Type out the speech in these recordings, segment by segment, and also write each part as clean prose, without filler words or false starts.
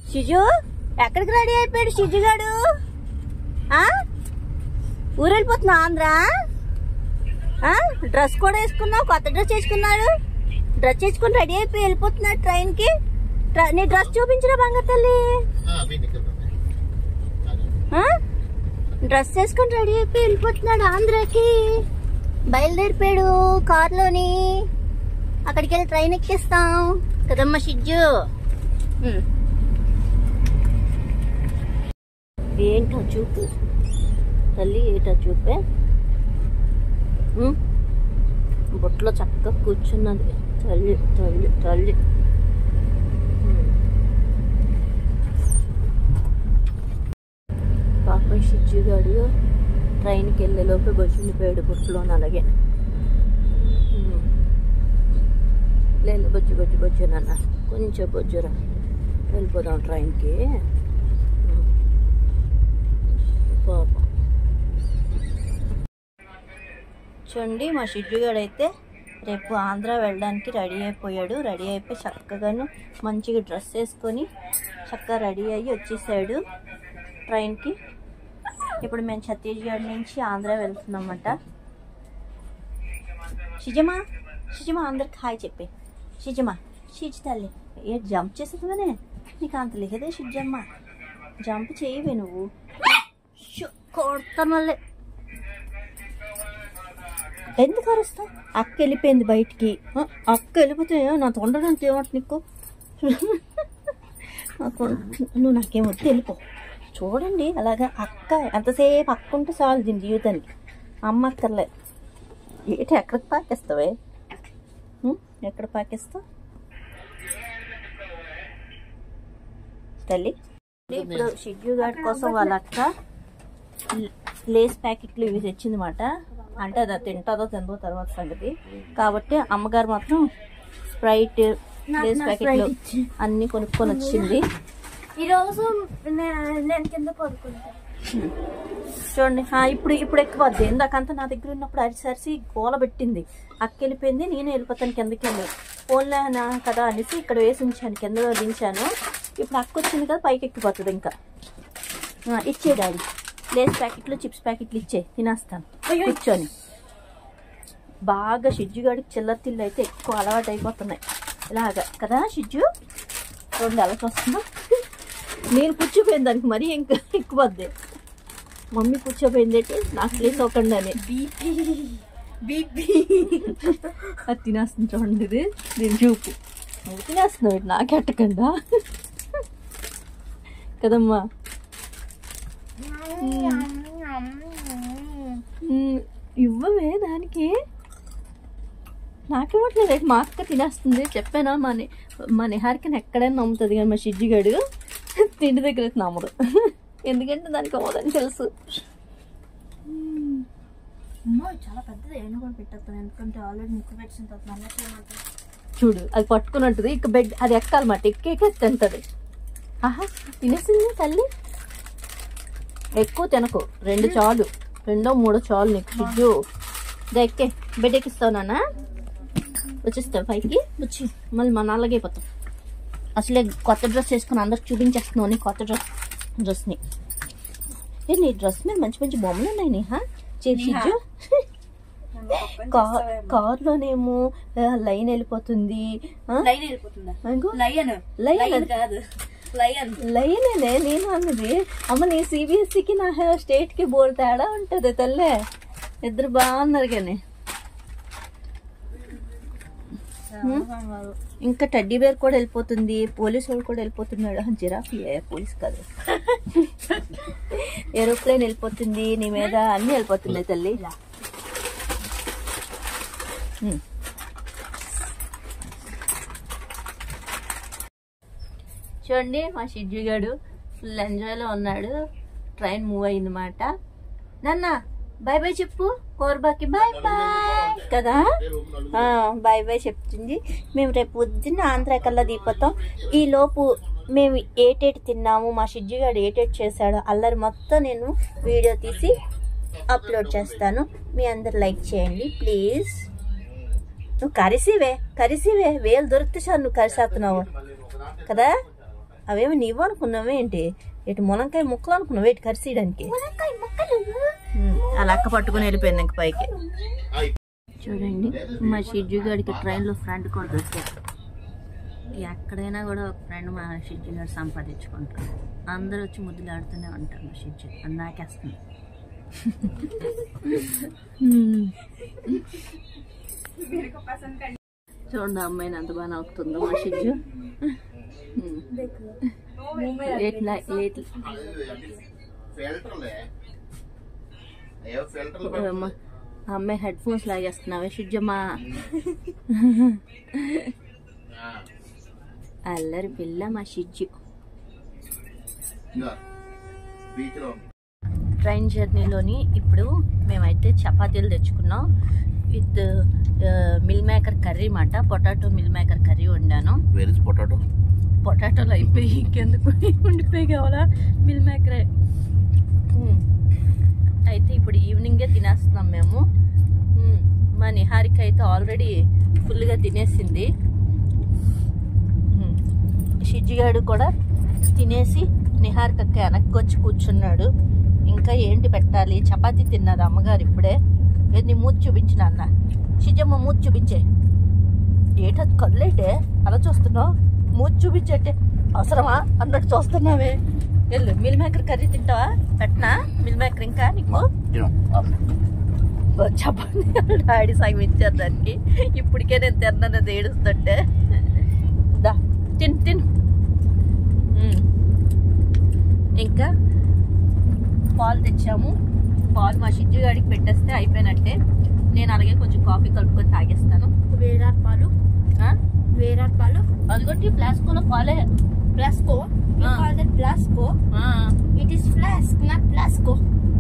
షిజు ఎక్కడికి రెడీ అయిపోయాడు షిజు గాడు? ఊరు వెళ్ళిపోతున్నా ఆంధ్ర? డ్రెస్ కూడా వేసుకున్నావు, కొత్త డ్రెస్ వేసుకున్నాడు. డ్రెస్ వేసుకుని రెడీ అయిపోయి వెళ్ళిపోతున్నాడు ట్రైన్ కి. నీ డ్రెస్ చూపించరా బంగారు తల్లి? డ్రెస్ వేసుకుని రెడీ అయిపోయి వెళ్ళిపోతున్నాడు ఆంధ్రాకి. బయలుదేరిపోయాడు కార్లోని. అక్కడికి వెళ్ళి ట్రైన్ ఎక్కిస్తాం కదమ్మా షిజ్జు. ఏంటో చూపు తల్లి, ఏంటో చూపే. బొట్లో చక్కగా కూర్చున్నది తల్లి తల్లి తల్లి. పాపం షిజ్జు గాడు ట్రైన్కి వెళ్ళే లోపే బొచ్చుండిపోయాడు బొట్టులోని. అలాగే లేదు బొజ్జు బొజ్జు బొజ్జు నాన్న, కొంచెం బొజ్జురా, వెళ్ళిపోదాం ట్రైన్కి. పాపం చూడండి, మా షిజ్జు గాడు అయితే రేపు ఆంధ్ర వెళ్ళడానికి రెడీ అయిపోయాడు. రెడీ అయిపోయి చక్కగాను మంచిగా డ్రెస్ వేసుకొని చక్కగా రెడీ అయ్యి వచ్చేసాడు ట్రైన్కి. ఇప్పుడు మేము ఛత్తీస్గఢ్ నుంచి ఆంధ్ర వెళ్తున్నామట. షిజమా షిజమా అందరికి హాయ్ చెప్పే. షిజమా షిజ్ తల్లి, ఏ జంప్ చేసేదివనే? నీకు అంత లేదే షిజ్జమ్మ, జంప్ చేయవే నువ్వు. కొడతాను మళ్ళీ. ఎందుకు అరుస్తావు? అక్క వెళ్ళిపోయింది బయటికి. అక్క వెళ్ళిపోతే నా తొండడానికి ఏమంట నీకు? నువ్వు నాకేమొద్దు, వెళ్ళిపో. చూడండి అలాగా అక్క ఎంతసేపు అక్క ఉంటే చాలు దీని జీవితానికి. అమ్మ అక్కర్లే. ఏంటి ఎక్కడికి పాకేస్తావే? ఎక్కడ పాకేస్తావు తల్లి? ఇప్పుడు షిజ్జు గారి కోసం వాళ్ళ అక్క లేస్ ప్యాకెట్లు ఇవి తెచ్చిందన్నమాట. అంటే అది తింటుందో తిందో తర్వాత సంగతి. కాబట్టి అమ్మగారు మాత్రం స్ప్రైట్, లేస్ ప్యాకెట్లు అన్ని కొనుక్కొని వచ్చింది. ఈరోజు నేను కింద పడుకుంటా. చూడండి, ఇప్పుడు ఎక్కువద్ది. ఇందాకంతా నా దగ్గర ఉన్నప్పుడు అరిసి గోల పెట్టింది. అక్క వెళ్ళిపోయింది, నేనే వెళ్ళిపోతాను కిందకి వెళ్ళి. ఫోన్లో కదా అనేసి ఇక్కడ వేసి ఉంచాను, కింద దించాను. ఇప్పుడు అక్క వచ్చింది కదా, పైకి ఎక్కిపోతుంది. ఇంకా ఇచ్చే డాడీ లేస్ ప్యాకెట్లు, చిప్స్ ప్యాకెట్లు ఇచ్చే, తినేస్తాను కూర్చొని. బాగా షిజ్జు గాడికి చిల్లర తిల్లు అయితే ఎక్కువ అలవాటు అయిపోతున్నాయి ఇలాగా కదా షిజ్జు? చూడండి అలా చూస్తున్నా. నేను కూర్చోపోయింది దానికి మరీ ఇంకా ఎక్కువద్ది. మమ్మీ కూర్చోపోయింది నాకు ప్లేస్ అవ్వకుండా అని అది తినేస్తుంది. చూడండి ఇది నేను చూపు, నువ్వు తినేస్తున్నావు నాకెట్టకుండా కదమ్మా. ఇవ్వవే దానికి, నాకేమట్లేదు. మా అక్క తినేస్తుంది చెప్పానా? మా నిహారికని ఎక్కడైనా నమ్ముతుంది కానీ మా షిజ్జు గడు తిండి దగ్గర అయితే నమ్మడు. ఎందుకంటే దానికి అవ్వదని తెలుసు. చాలా పెద్దది ఏమైనా కూడా పెట్టేస్తాను, ఎందుకంటే ఆల్రెడీ ముక్కు పెట్టిన తర్వాత చూడు అది పట్టుకున్నట్టుది. ఇక బెడ్ అది ఎక్కాలన్నమాట, ఎక్కేకి తింటది. ఆహా తినేసింది తల్లి. ఎక్కువ తినకు, 2 చాలు, 2 3 చాలు నీకు షిజ్జు. ఎక్కే బెడ్ ఎక్కిస్తావు నాన్న, వచ్చేస్తావు పైకి. వచ్చి మళ్ళీ మన అలాగే అయిపోతాం. అసలే కొత్త డ్రెస్ వేసుకుని అందరికి చూపించేస్తున్నావు నీ కొత్త డ్రెస్ని. నీ డ్రెస్ మీద మంచి మంచి బొమ్మలు ఉన్నాయి నేహా. షిజ్జు కార్లోనేమో లైన్ వెళ్ళిపోతుంది. లైనేనే నేను అన్నది. అమ్మ నీ సిబిఎస్ఈకి నా స్టేట్ కి బోర్డు తేడా ఉంటది తల్లే. ఇద్దరు బాగున్నారు కానీ. ఇంకా టెడ్డీ బేర్ కూడా వెళ్ళిపోతుంది. పోలీసు వాడు కూడా వెళ్ళిపోతున్నాడు. జిరాఫీ పోలీస్ కాదు, ఏరోప్లేన్ వెళ్ళిపోతుంది నీ మీద. అన్ని వెళ్ళిపోతున్నాయి తల్లి. చూడండి మా షిజ్జు గాడు ఫుల్ ఎంజాయ్లో ఉన్నాడు. ట్రైన్ మూవ్ అయిందన్నమాట. నాన్న బాయ్ బాయ్ చెప్పు కోర్బాకి. బాయ్ బాయ్ కదా, బాయ్ బాయ్ చెప్తుంది. మేము రేపు పొద్దున్న ఆంధ్ర కల్లా దిగిపోతాం. ఈ లోపు మేము ఏటేటి తిన్నాము, మా షిజ్జు గాడు ఏటేటి చేశాడో అల్లరి మొత్తం నేను వీడియో తీసి అప్లోడ్ చేస్తాను. మీ అందరు లైక్ చేయండి ప్లీజ్. నువ్వు కరిసివే వేలు దొరికితే సార్ నువ్వు కరిసేస్తున్నావు కదా. అవేమి నీవు అనుకున్నావే ఏంటి? ఇటు మునక్కాయ ముక్కలు అనుకున్నావు ఏంటి కరిసేయడానికి? అలా అక్క పట్టుకుని వెళ్ళిపోయింది ఇంక పైకి. చూడండి మా షిజ్జు గారికి ట్రైన్లో ఫ్రెండ్ కూడా దొరికారు. ఎక్కడైనా కూడా ఒక ఫ్రెండ్ మా షిజ్జు గారు సంపాదించుకుంటారు. అందరూ వచ్చి ముద్దులు ఆడుతూనే ఉంటారు. మా షిజ్జు అది నాకేస్తుంది. చూడండి అమ్మాయిని అంత బాగా నవ్వుతుందో మా షిజ్జు. అమ్మాయి హెడ్ ఫోన్స్ లాగేస్తున్నావే షిజ్జమ్మా. అల్లరి పిల్ల మా షిజ్జు. ట్రైన్ జర్నీలోని ఇప్పుడు మేమైతే చపాతీలు తెచ్చుకున్నాం విత్ మిల్ మేకర్ కర్రీ మాట. పొటాటో మిల్ మేకర్ కర్రీ వండాను. పొటాటోలు అయిపోయి ఇంకెందుకు ఉండిపోయి కావాలా మిల్ మేకరే. అయితే ఇప్పుడు ఈవినింగే తినేస్తున్నాం మేము. మా నిహారిక అయితే ఆల్రెడీ ఫుల్గా తినేసింది. షిజ్జిగాడు కూడా తినేసి నిహారిక వెనక్కి వచ్చి కూర్చున్నాడు. ఇంకా ఏంటి పెట్టాలి? చపాతీ తిన్నది అమ్మగారు ఇప్పుడే. నీ మూతి చూపించిన అన్న. షిజ్జమ్మ మూతి చూపించే. ఏటది కళ్ళేటే అలా చూస్తున్నావు? మూతి చూపించేటే అవసరమా అన్నట్టు చూస్తున్నావే. వెళ్ళు మిల్ మేకర్ కర్రీ తింటావా? పెట్టనా మిల్ మేకర్ ఇంకా నీకు? చపాతీ డాడీ సగం ఇచ్చారు దానికి. ఇప్పటికే నేను తిన్నానది ఏడుస్తుంటే. దా తిను తిను. ఇంకా పాలు తెచ్చాము. పాలు మా షిజ్జు గాడికి పెట్టేస్తే అయిపోయినట్టే. నేను అలాగే కొంచెం కాఫీ కలుపుకొని తాగేస్తాను. వేరే పాలు అదిగొట్టి ప్లాస్కోలో పాలే. ప్లాస్కో ప్లాస్కో ఇట్ ఈస్ ఫ్లాస్క్ నాట్ ప్లాస్కో.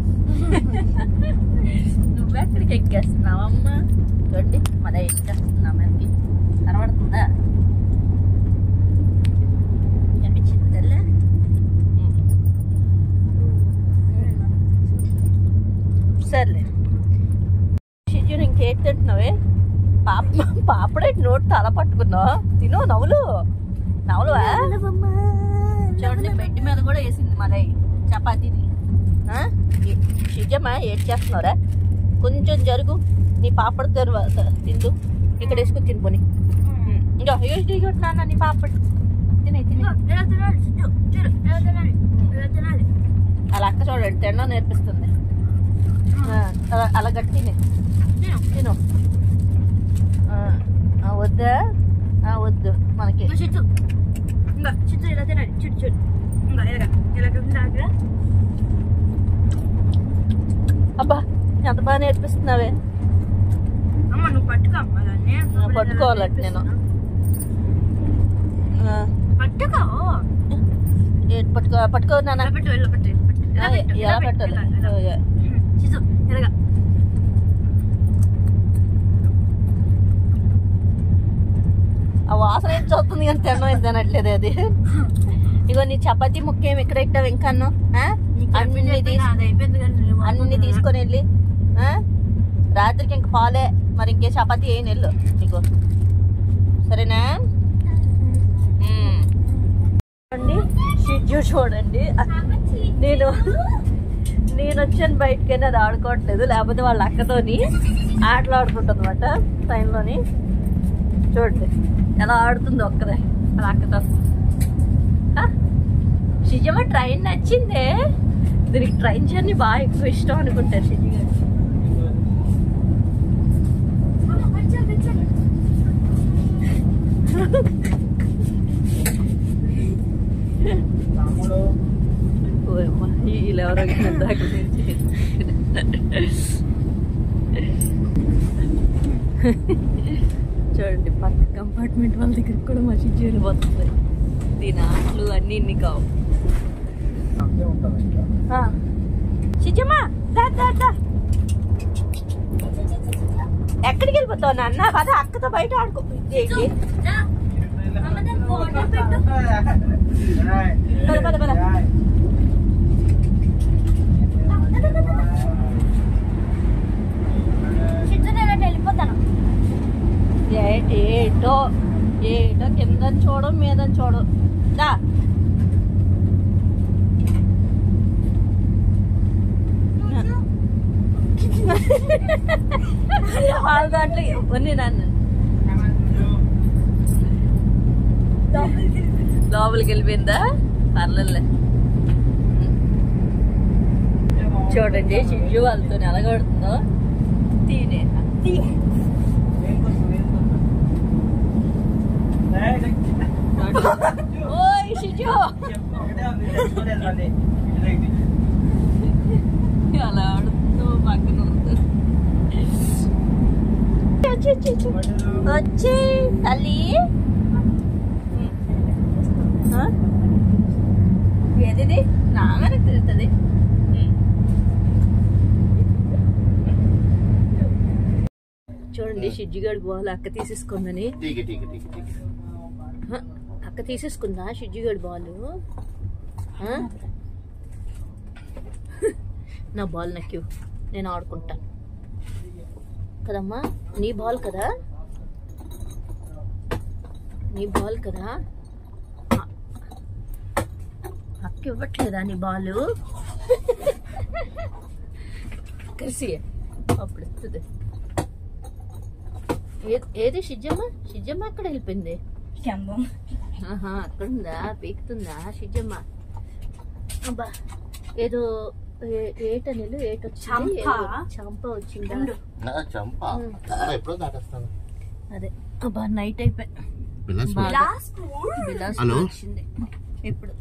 నువ్వెక్కడికి ఎక్కేస్తున్నావమ్మా? చూడండి మన ఎక్కేస్తున్నా. మనకి కనబడుతుందా? అనిపించింది తెల్లే. సర్లే షిజ్జు ఇంకేటి తింటున్నావే? పాపడేటి నోటి తల పట్టుకున్నావు. తిను నవ్వులువా? చూడండి బెడ్ మీద కూడా వేసింది మరి చపాతీని. షిజ్జమ్మా ఏడ్ చేస్తున్నావురా? కొంచెం జరుగు. నీ పాపడ తిందు. ఇక్కడ వేసుకుని తినిపోని. ఇంకా నాన్న నీ పాపడు తినే అలా అక్క చూడండి తినడం నేర్పిస్తుంది. అలా గట్టి తిను. వద్దా? వద్దు మనకి. అబ్బా ఎంత బాగా నేర్పిస్తున్నావే. పట్టుకోవాలట నేను. పట్టుకో నాన్న. ఎలా పెట్టాలి? ఆ వాసన ఏం చూస్తుంది కానీ తినడం ఏం తినట్లేదు అది. ఇగో నీ చపాతీ ముక్క ఏమి ఇక్కడ ఇట్టావు ఇంకా? అన్ని తీసుకొని వెళ్ళి రాత్రికి ఇంక పాలే. మరి ఇంకే చపాతీ ఏం వెళ్ళు నీకు. సరేనా? చూడండి షిజ్జు చూడండి. నేను వచ్చాను బయటకైనా అది ఆడుకోవట్లేదు. లేకపోతే వాళ్ళ అక్కతోని ఆటలు ఆడుకుంటుంది అనమాట ట్రైన్లోని. చూడండి ఎలా ఆడుతుందో ఒక్కదే వాళ్ళ అక్కతో. షిజ్జమ్మ ట్రైన్ నచ్చిందే. దీనికి ట్రైన్ జర్నీ బాగా ఎక్కువ ఇష్టం అనుకుంటారు షిజ్జు గారు. వీళ్ళెవరో దాకా చూడండి పక్క కంపార్ట్మెంట్ వాళ్ళ దగ్గరికి కూడా మా షిజ్జు వెళ్ళిపోతుంది. దీని ఆటలు అన్ని ఇన్ని కావు. షిజ్జమ్మా ఎక్కడికి వెళ్ళిపోతావు నాన్న? కదా అక్కతో బయట ఆడుకో. వెళ్ళిపోతాను. ఏటో కింద చూడం మీద చూడం. వాళ్ళ దాంట్లో ఇవన్నీ నాన్న లోపలికి వెళ్ళిపోయిందా పర్లే చూడండి షిజ్జు వాళ్ళతో ఎలాగొడుతుందో తీనే ఓయ్ షిజ్జు అలా ఆడుతూ పక్కన వచ్చి తల్లి ఏది నాగానే తిరుగుతుంది చూడండి షిజ్జిగాడు బాల్ అక్క తీసేసుకుందని అక్క తీసేసుకుందా షిజ్జిగాడు బాల్ నా బాల్ నాకు నేను ఆడుకుంటాను కదమ్మా నీ బాల్ కదా అక్క ఇవ్వట్లేదా నీ బాలు కలిసి అప్పుడు ఇస్తుంది ఏది షిజ్జమ్మ అక్కడ వెళ్ళిపోయింది అక్కడుందా పీకుతుందా షిజ్జమ్మ అబ్బా ఏదో ఏటనిలు ఏటొచ్చింది చంప వచ్చిందా అదే అబ్బా నైట్ అయిపోయి వచ్చింది ఇప్పుడు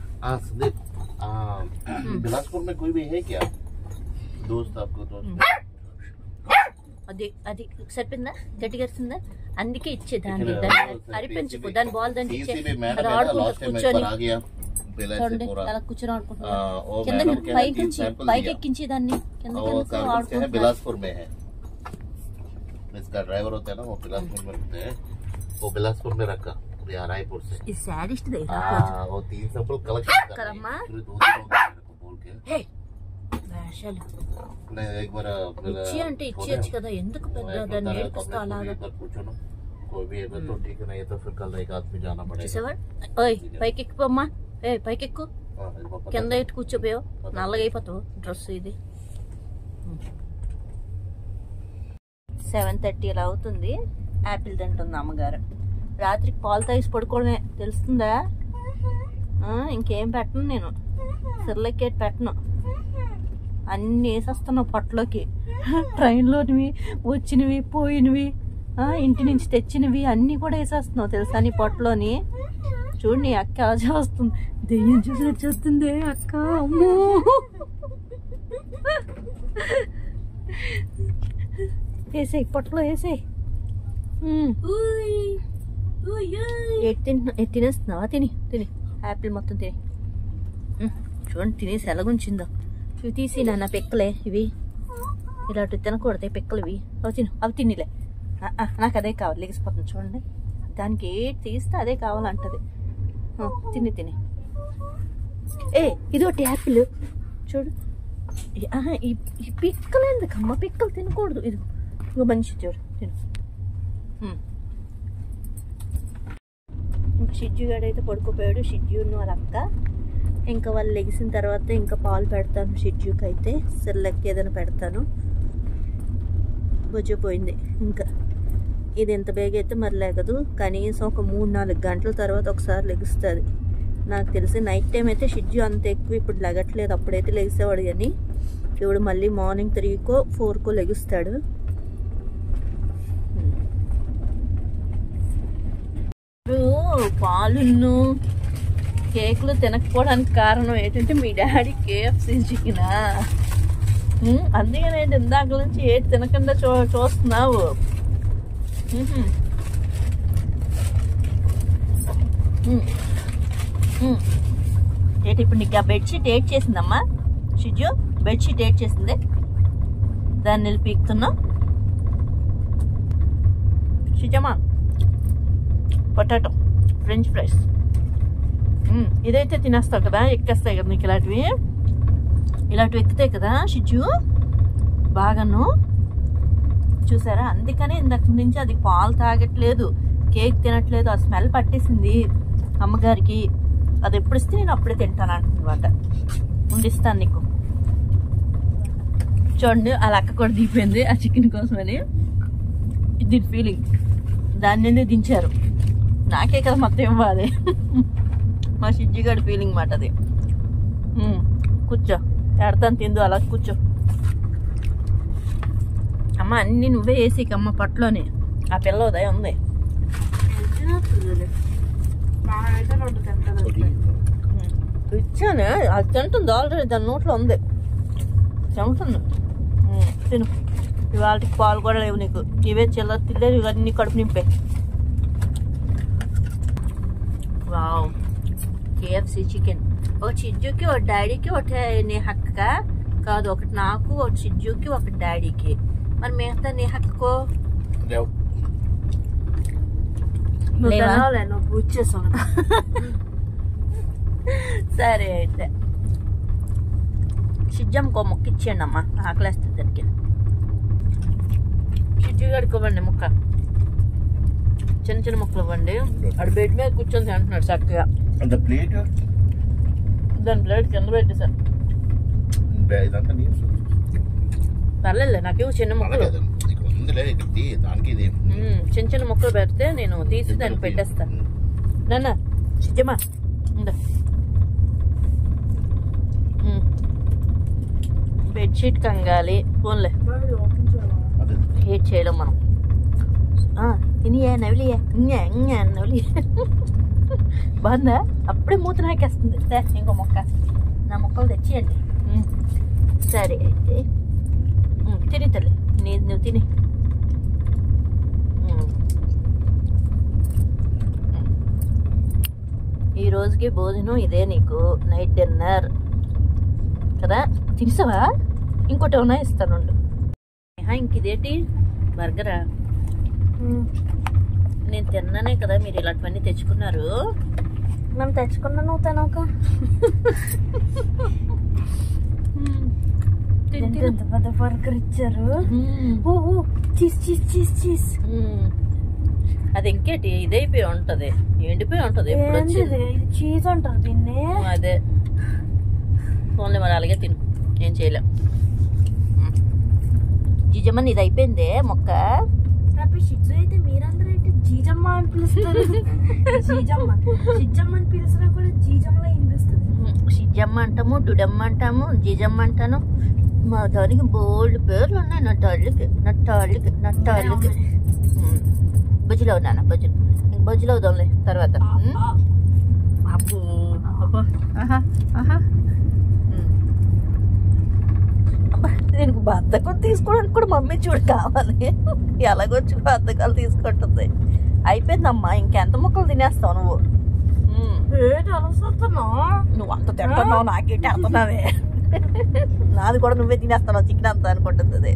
बिलासपुर में कोई भी है क्या दोस्त आपको అది అది సరిపోయిందా గట్టిగా వస్తుందా అందుకే ఇచ్చేదాన్ని అరిపించుకో దాని బాల్ దాన్ని ఇచ్చే అది ఆడుకుంటా కూర్చొని చూడండి అలా కూర్చొని ఆడుకుంటున్నా కింద పైకి ఎక్కించి దాన్ని కింద बिलासपुर में है इसका ड्राइवर होता है ना वो बिलासपुर में रहते हैं वो बिलासपुर में रखा रायपुर से इस सैडिस्ट देख वो 3 सैंपल कलेक्ट करम्मा बोल के हे भाषल मैं एक बार इच्छी అంటే ఇచ్చేచ్చు కదా ఎందుకు పెద్ద దాన్ని నేర్పిస్తా అలాగా पूछो ना कोई भी है तो ठीक है नहीं तो फिर कल एक आदमी जाना पड़ेगा చూసావా ఓయ్ పైకి ఎక్కిపోమ్మా ఏయ్ పైకి ఎక్కు కింద ఎట్టు కూర్చోపోయావు నల్లగా అయిపోతావు డ్రెస్ ఇది 7:30 అలా అవుతుంది యాపిల్ తింటుంది అమ్మగారు రాత్రికి పాలు తాగేసి పడుకోవడమే తెలుస్తుందా ఇంకేం పెట్టను నేను సిర్లెక్కేట్ పెట్టను అన్నీ వేసేస్తున్నావు పొట్టలోకి ట్రైన్లోనివి వచ్చినవి పోయినవి ఇంటి నుంచి తెచ్చినవి అన్నీ కూడా వేసేస్తున్నావు తెలుసా నీ పొట్టలోని చూడు నీ అక్క అలా చేస్తుంది దెయ్యం చూసి వచ్చేస్తుంది అక్క అమ్మో వేసేయి పొట్టలో వేసేయి తినేస్తున్నావా తిని యాపిల్ మొత్తం తిని చూడండి తినేసి ఎలాగుంచిందో ఇవి తీసి నాన్న పిక్కలే ఇవి ఇలాంటివి తినకూడదు పిక్కలు ఇవి అవి తినిలే నాకు అదే కావాలి లెగిసిపోతుంది చూడండి దానికి ఏది తీస్తే అదే కావాలంటది తిని ఇది ఒకటి యాపిల్ చూడు ఈ పిక్కలు ఎందుకమ్మ పిక్కలు తినకూడదు ఇదిగో మంచి చూడు తిను ఇంకా షిజ్జుగాడు అయితే పడుకోపోయాడు షిజ్జును వాళ్ళ అక్క ఇంకా వాళ్ళు లెగిసిన తర్వాత ఇంకా పాలు పెడతాను షిజ్జుకి అయితే సెల్లెక్కి ఏదైనా పెడతాను వచ్చిపోయింది ఇంకా ఇది ఎంత బేగ అయితే మరి లేగదు కనీసం ఒక 3-4 గంటల తర్వాత ఒకసారి లెగుస్తుంది నాకు తెలిసి నైట్ టైం అయితే షిజ్జు అంత ఎక్కువ ఇప్పుడు లెగట్లేదు అప్పుడైతే లెగిసేవాడు కానీ ఇప్పుడు మళ్ళీ మార్నింగ్ 3కో 4కో లెగుస్తాడు పాలును కేకులు తినకపోవడానికి కారణం ఏంటంటే మీ డాడీ KFC చికెన్ అందుకనే ఇందాక నుంచి ఏది తినకుండా చూస్తున్నావు ఏంటి ఇప్పుడు నీకు ఆ బెడ్షీట్ ఏడ్ చేసిందమ్మా షిజ్జు బెడ్షీట్ ఏడ్ చేసింది దాన్ని వెళ్ళి పీకుతున్నావు షిజమ్మా పొటాటో ఫ్రెంచ్ ఫ్రైస్ ఇదైతే తినేస్తావు కదా ఎక్కేస్తాయి కదా నీకు ఇలాంటివి ఎక్కుతాయి కదా షిజ్జు బాగాను చూసారా అందుకనే ఇందాక నుంచి అది పాలు తాగట్లేదు కేక్ తినట్లేదు ఆ స్మెల్ పట్టేసింది అమ్మగారికి అది ఎప్పుడు ఇస్తే నేను అప్పుడే తింటాను అంటున్నమాట ఉండిస్తాను నీకు చూడండి అలా అక్క కూడా దిగిపోయింది ఆ చికెన్ కోసమని ఇది ఫీలింగ్. దాన్ని ఎందుకు దించారు, నాకే కదా మొత్తం ఇవ్వాలి. మా షిజ్జిగాడి ఫీలింగ్ మాట అది. కూర్చో, ఎడతాను తిందు, అలా కూర్చో. అమ్మ అన్నీ నువ్వే వేసికమ్మ పట్లోనే. ఆ పిల్ల ఉదయం ఉంది. ఇచ్చాను, అది తింటుంది ఆల్రెడీ, దాని నోట్లో ఉంది, తింటుంది. తిను. ఇవాళకి పాలు కూడా లేవు నీకు, ఇవే చిల్లర తిల్లేరు, ఇవన్నీ కడుపు నింపే. Wow, KFC chicken. ఒక చిజ్జుకి, ఒక డాడీకి, ఒకటి నేహక్క కాదు, ఒకటి నాకు, ఒకటి చిజ్జుకి, ఒకటి డాడీకి. మరి మిగతా నేహక్కో పూజ చేసాను. సరే అయితే షిజ్జమ్మకో ముక్క ఇచ్చేయండి అమ్మా, ఆకలేస్తుంది దానికి. షిజ్జు గడుకోవండి ముక్క, చిన్న చిన్న ముక్కలు ఇవ్వండి. అడు బెడ్ మీద కూర్చొని తింటున్నాడు చక్కగా. దాని ప్లేట్ కింద పెట్టేసాను. పర్లేదు, నాకు చిన్న ముక్కలు, చిన్న చిన్న ముక్కలు పెడితే నేను తీసి దానికి పెట్టేస్తాను. నాన్న షిజ్జమ్మా బెడ్షీట్ కంగాలి, ఫోన్లే హీట్ చేయడం మనం. తినియా నవిలియా నవిలి బాగుందా? అప్పుడే మూత నాకేస్తుంది. సార్ ఇంకో మొక్క, నా మొక్కలు తెచ్చియండి. సరే అయితే తిని తల్లి, నువ్వు తిని. ఈ రోజుకి భోజనం ఇదే నీకు, నైట్ డిన్నర్ కదా. తినేసావా? ఇంకోటి ఏమన్నా ఇస్తాను. ఇంక ఇదేంటి బర్గరా? నేను తిన్నానే కదా, మీరు ఇలాంటివన్నీ తెచ్చుకున్నారు. మేము తెచ్చుకున్నా, నువ్వు తినక. ఎంత పెద్ద బర్గర్ ఇచ్చారు. Cheese cheese cheese cheese. అది ఇంకేటి ఇదైపోయి ఉంటది, ఎండిపోయి ఉంటది. చీజ్ అంటారు దీన్ని. అదే ఫోన్లే, మరి అలాగే తిను, ఏం చేయలేం. జీజమ్మని ఇది అయిపోయిందే మొక్క. షిజ్జు అయితే మీరందరూ అయితే జీజమ్మ అని పిలుస్తారు. జీజమ్మ షిజ్జమ్మ అని పిలిచినా కూడా జీజమ్మలో వినిపిస్తుంది. షిజ్జమ్మ అంటాము, డుడమ్మ అంటాము, జీజమ్మ అంటాను. మా దానికి బోల్డ్ పేర్లు ఉన్నాయి. నట్టాళ్ళకి బుజ్జిలో ఉన్నాను, బుజ్జిలో అవుదాంలే తర్వాత. నేను బద్దకం తీసుకోవడానికి కూడా మమ్మీ చూడు కావాలి. ఎలాగొచ్చి బద్దకాలు తీసుకుంటుంది. అయిపోయిందమ్మా, ఇంకెంత ముక్కలు తినేస్తావు నువ్వు? నువ్వు అంత తింటున్నావు, నాకేంటి అడుతున్నావే? నాది కూడా నువ్వే తినేస్తున్నావు చికెన్ అంతా అనుకుంటుంది.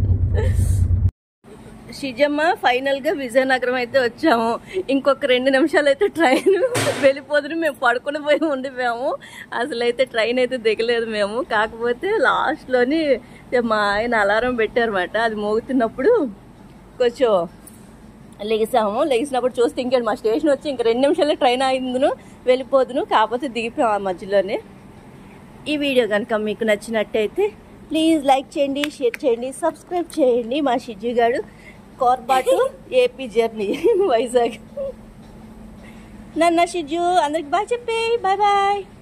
షిజమ్మ ఫైనల్ గా విజయనగరం అయితే వచ్చాము. ఇంకొక 2 నిమిషాలు అయితే ట్రైన్ వెళ్ళిపోతుంది. మేము పడుకుని పోయి ఉండిపోయాము. అసలు అయితే ట్రైన్ అయితే దిగలేదు మేము. కాకపోతే లాస్ట్ లోని మా ఆయన అలారం పెట్టారన్నమాట. అది మోగుతున్నప్పుడు కొంచెం లెగిసినప్పుడు చూస్తే ఇంకేంటి మా స్టేషన్ వచ్చి ఇంక 2 నిమిషాలే ట్రైన్ అయిందును, వెళ్ళిపోదును. కాకపోతే దిగిపోయాం ఆ మధ్యలోనే. ఈ వీడియో కనుక మీకు నచ్చినట్టయితే ప్లీజ్ లైక్ చేయండి, షేర్ చేయండి, సబ్స్క్రైబ్ చేయండి. మా షిజ్జు గారు Korba to AP journey Vizag. నన్న షిజ్జు అందరికి బాయ్ చెప్పే, బాయ్ బాయ్.